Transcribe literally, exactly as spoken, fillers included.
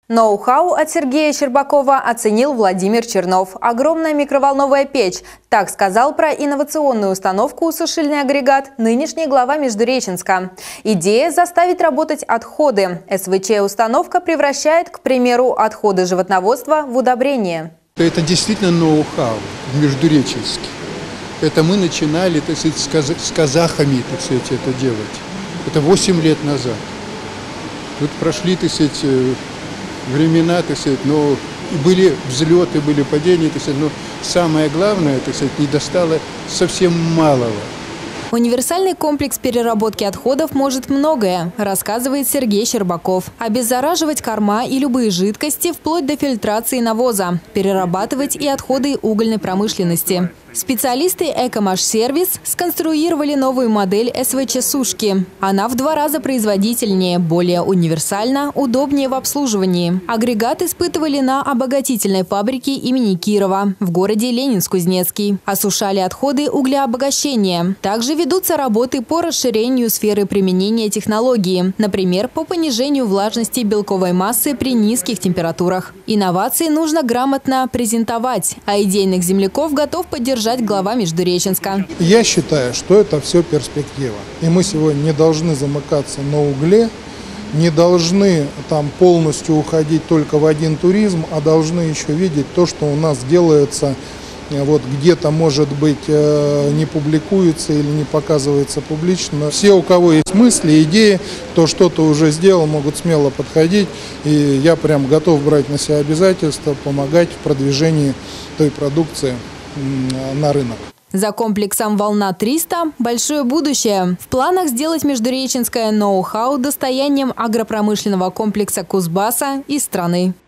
Ноу-хау от Сергея Щербакова оценил Владимир Чернов. Огромная микроволновая печь. Так сказал про инновационную установку «Сушильный агрегат» нынешний глава Междуреченска. Идея – заставить работать отходы. СВЧ-установка превращает, к примеру, отходы животноводства в удобрение. Это действительно ноу-хау в Междуреченске. Это мы начинали, так сказать, с казахами, так сказать, это делать. Это восемь лет назад. Тут прошли, так сказать, времена, так сказать, но были взлеты, были падения, так сказать, но самое главное, так сказать, не достало совсем малого. Универсальный комплекс переработки отходов может многое, рассказывает Сергей Щербаков. Обеззараживать корма и любые жидкости вплоть до фильтрации навоза, перерабатывать и отходы угольной промышленности. Специалисты «Экомаш-сервис» сконструировали новую модель СВЧ-сушки. Она в два раза производительнее, более универсальна, удобнее в обслуживании. Агрегат испытывали на обогатительной фабрике имени Кирова в городе Ленинск-Кузнецкий. Осушали отходы углеобогащения. Также ведутся работы по расширению сферы применения технологии, например, по понижению влажности белковой массы при низких температурах. Инновации нужно грамотно презентовать, а идейных земляков готов поддержать глава Междуреченска. Я считаю, что это все перспектива. И мы сегодня не должны замыкаться на угле, не должны там полностью уходить только в один туризм, а должны еще видеть то, что у нас делается, вот где-то, может быть, не публикуется или не показывается публично. Все, у кого есть мысли, идеи, кто что-то уже сделал, могут смело подходить. И я прям готов брать на себя обязательства, помогать в продвижении той продукции на рынок. За комплексом «Волна триста» большое будущее. В планах сделать междуреченское ноу-хау достоянием агропромышленного комплекса Кузбасса и страны.